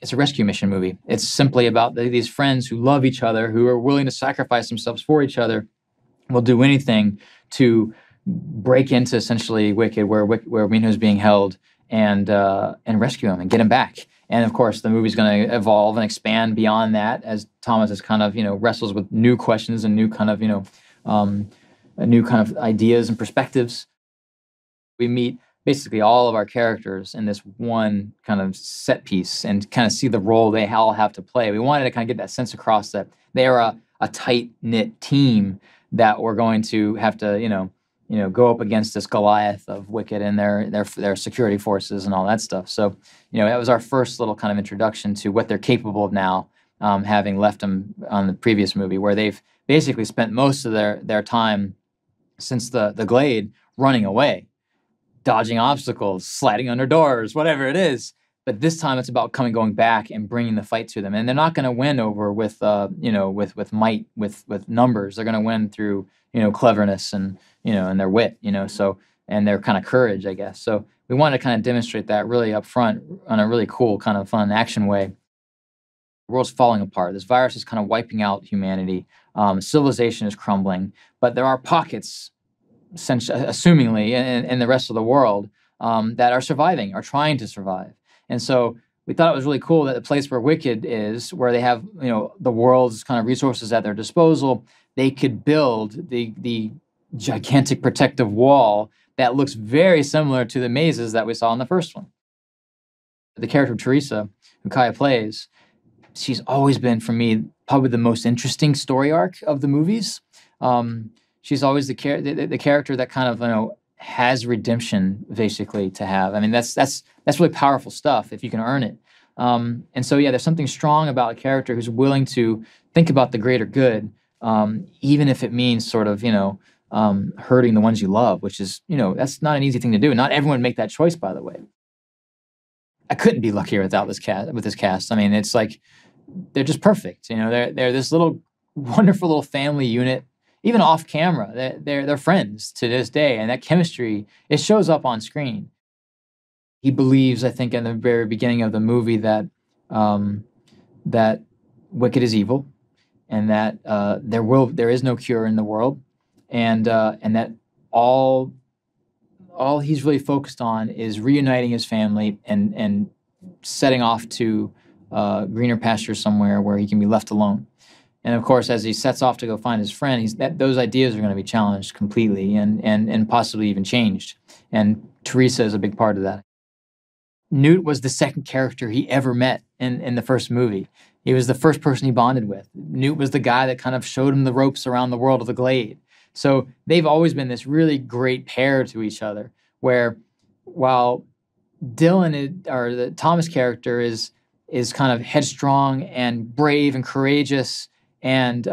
it's a rescue mission movie. It's simply about these friends who love each other, who are willing to sacrifice themselves for each other, will do anything to break into essentially Wicked, where Minho's being held, and rescue him and get him back. And of course, the movie's going to evolve and expand beyond that as Thomas is kind of wrestles with new questions and new kind of new kind of ideas and perspectives. We meet basically all of our characters in this one kind of set piece and kind of see the role they all have to play. We wanted to kind of get that sense across that they are a tight-knit team that we're going to have to, go up against this Goliath of Wicked and their security forces and all that stuff. So, that was our first little kind of introduction to what they're capable of now, having left them on the previous movie, where they've basically spent most of their time since the Glade running away, dodging obstacles, sliding under doors, whatever it is. But this time it's about going back and bringing the fight to them. And they're not going to win over with might, with numbers. They're going to win through, cleverness and their wit, so, and their kind of courage, I guess. So we wanted to kind of demonstrate that really up front on a really cool kind of fun action way. The world's falling apart. This virus is kind of wiping out humanity. Civilization is crumbling, but there are pockets, assumingly, in the rest of the world that are surviving, are trying to survive. And so we thought it was really cool that the place where Wicked is, where they have the world's kind of resources at their disposal, they could build the gigantic protective wall that looks very similar to the mazes that we saw in the first one. The character of Teresa, who Kaya plays, she's always been, for me, probably the most interesting story arc of the movies. She's always the character that kind of has redemption, basically, to have. I mean, that's really powerful stuff if you can earn it. And so, yeah, there's something strong about a character who's willing to think about the greater good, even if it means sort of hurting the ones you love, which is that's not an easy thing to do. Not everyone would make that choice, by the way. I couldn't be luckier without this cast. I mean, it's like they're just perfect. They're this little wonderful little family unit. Even off camera, they're friends to this day, and that chemistry, it shows up on screen. He believes, I think, in the very beginning of the movie that that Wicked is evil, and that there is no cure in the world, and that all he's really focused on is reuniting his family and setting off to greener pastures somewhere where he can be left alone. And of course, as he sets off to go find his friend, those ideas are going to be challenged completely and possibly even changed. And Teresa is a big part of that. Newt was the second character he ever met in the first movie. He was the first person he bonded with. Newt was the guy that kind of showed him the ropes around the world of the Glade. So they've always been this really great pair to each other, where while Dylan, or the Thomas character, is kind of headstrong and brave and courageous, and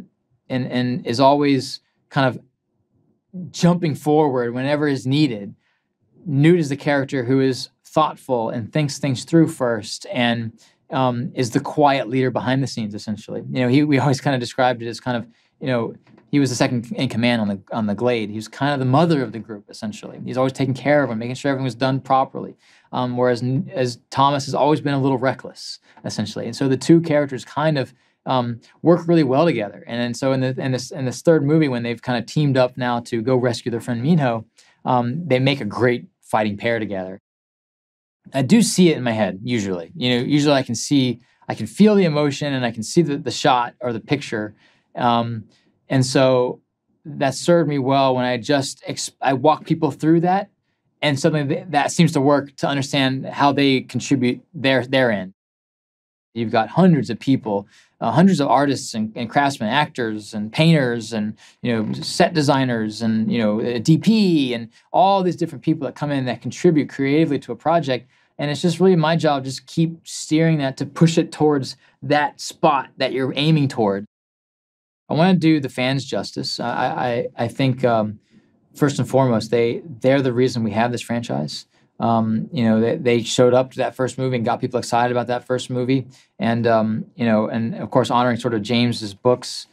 is always kind of jumping forward whenever is needed, Newt is the character who is thoughtful and thinks things through first, and is the quiet leader behind the scenes, essentially. We always kind of described it as kind of, he was the second in command on the Glade. He was kind of the mother of the group, essentially. He's always taking care of them, making sure everything was done properly. Whereas as Thomas has always been a little reckless, essentially. And so the two characters kind of work really well together. And so in this third movie, when they've kind of teamed up now to go rescue their friend Minho, they make a great fighting pair together. I do see it in my head, usually. Usually I can feel the emotion, and I can see the shot or the picture. And so that served me well when I walk people through that, and suddenly that seems to work to understand how they contribute their end. You've got hundreds of people, hundreds of artists and craftsmen, actors and painters and set designers and DP and all these different people that come in that contribute creatively to a project. And it's just really my job just keep steering that to push it towards that spot that you're aiming toward. I want to do the fans justice. I think first and foremost they're the reason we have this franchise. They showed up to that first movie and got people excited about that first movie, and and of course honoring sort of James's books.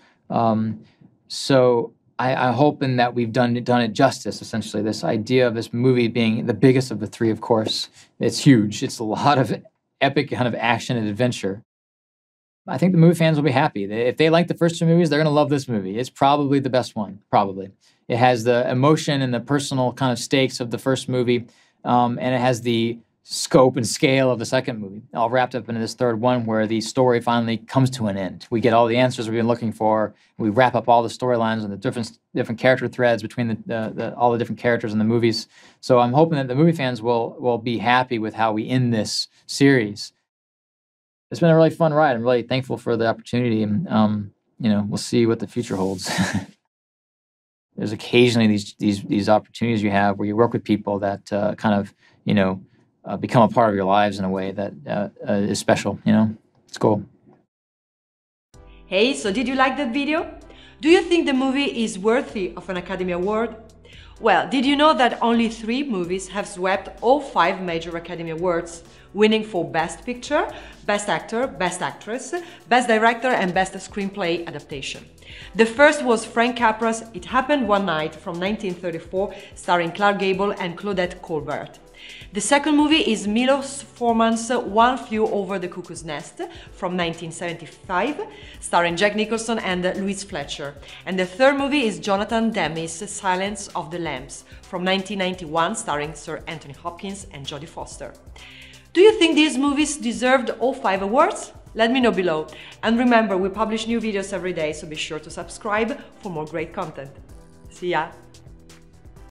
So I hope in that we've done it justice. Essentially, this idea of this movie being the biggest of the three. Of course, it's huge. It's a lot of epic kind of action and adventure. I think the movie fans will be happy. If they like the first two movies, they're going to love this movie. It's probably the best one, probably. It has the emotion and the personal kind of stakes of the first movie, and it has the scope and scale of the second movie, all wrapped up into this third one where the story finally comes to an end. We get all the answers we've been looking for. We wrap up all the storylines and the different character threads between all the different characters in the movies. So I'm hoping that the movie fans will be happy with how we end this series. It's been a really fun ride. I'm really thankful for the opportunity, and we'll see what the future holds. There's occasionally these opportunities you have where you work with people that kind of become a part of your lives in a way that is special. It's cool. Hey, so did you like that video? Do you think the movie is worthy of an Academy Award? Well, did you know that only 3 movies have swept all 5 major Academy Awards, winning for Best Picture, Best Actor, Best Actress, Best Director and Best Screenplay Adaptation? The first was Frank Capra's It Happened One Night from 1934, starring Clark Gable and Claudette Colbert. The second movie is Milos Forman's One Flew Over the Cuckoo's Nest from 1975, starring Jack Nicholson and Louise Fletcher. And the third movie is Jonathan Demme's Silence of the Lambs from 1991, starring Sir Anthony Hopkins and Jodie Foster. Do you think these movies deserved all 5 awards? Let me know below. And remember, we publish new videos every day, so be sure to subscribe for more great content. See ya!